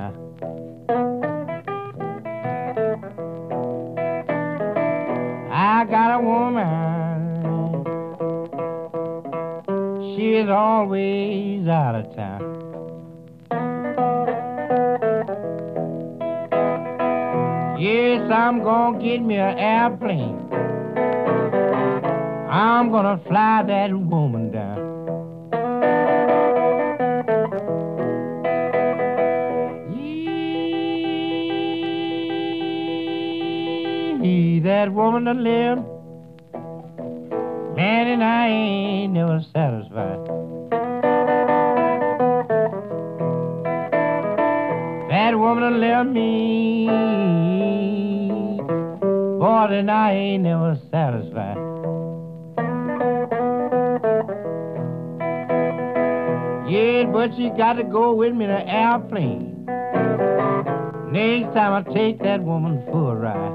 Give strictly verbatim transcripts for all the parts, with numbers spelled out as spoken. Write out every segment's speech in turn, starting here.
now. I got a woman, she is always out of town. Yes, I'm gonna get me an airplane. I'm gonna fly that woman down. Yee, that woman that lived, man, and I ain't never satisfied. That woman that left me, boy, and I ain't never satisfied. Yeah, but she got to go with me in an airplane. Next time I take that woman for a ride.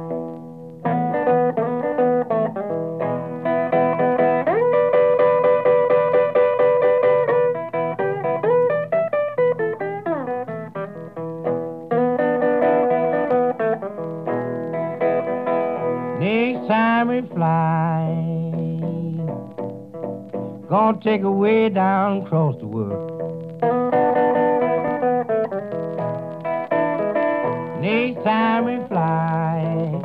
Next time we fly, gonna take her way down across the world. Next time we fly,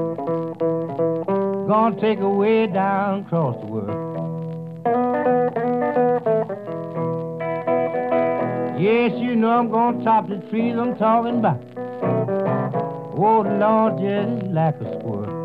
gonna take her way down across the world. Yes, you know I'm gonna top the trees I'm talking about. Oh, Lord, just like a squirrel.